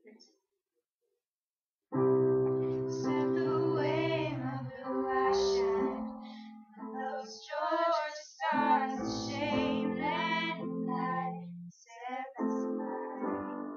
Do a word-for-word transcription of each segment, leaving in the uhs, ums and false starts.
Set the way my blue eyes shine, those Georgia stars that shame and light. Set that's mine.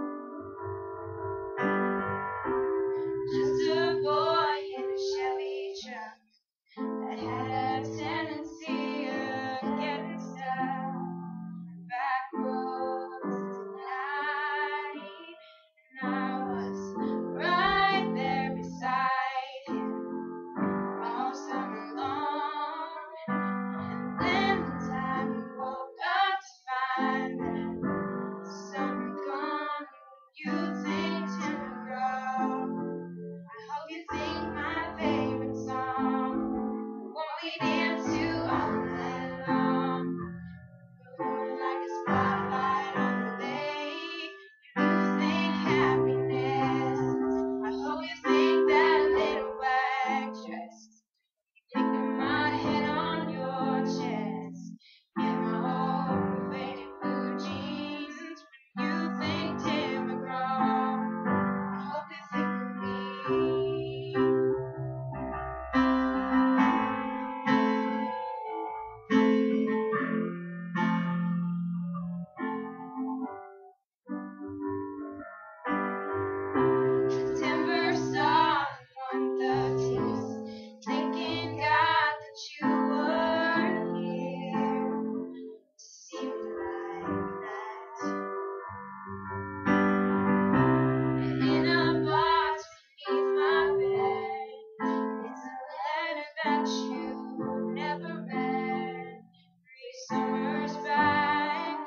Just a boy in a Chevy truck that had a tendency of getting stuck back roads tonight, and I was right there beside him all summer long. And then the time we woke up to find that summer gone, you think Tim McGraw. I hope you think my favorite song, what we dance to all night long. Burn like a spotlight on the lake. You think happiness. I hope you think that little black dress. You think of my head on your chest. In my old faded blue jeans. When you think Tim McGraw, I hope you think of me. September saw one thirteenth, thanking God that you were here. Seemed like that. And in a box beneath my bed is a letter that you never read. Three summers back.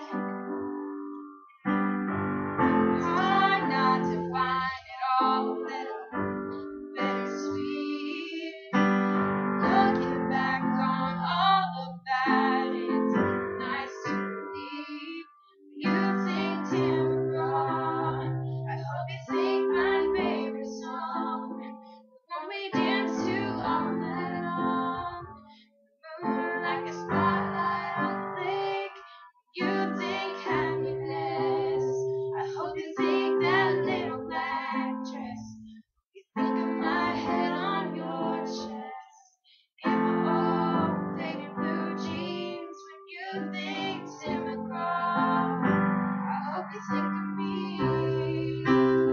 Hard not to find it all a little bittersweet. Looking back on all of that, it's nice to believe. You think Tim McGraw. I hope you think my favorite song, the one we dance to all night long. Moon like a spotlight on the lake. You think happiness. I hope you think that little black dress. You think of my head on your chest. In my old faded blue jeans. When you think Tim McGraw, I hope you think of me.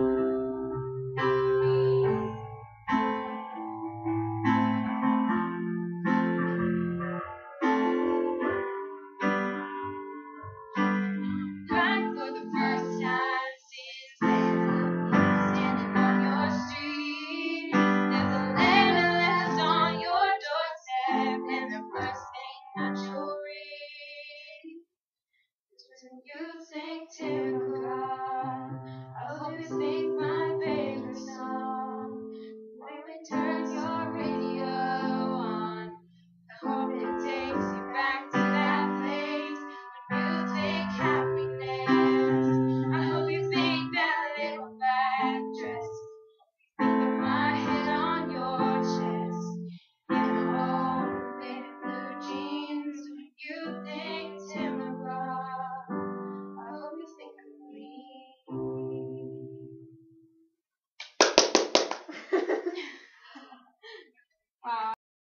Crying for the first time since then, standing on your street. There's a letter left on your doorstep, and the first thing that you'll read is when you think Tim McGraw. I hope you think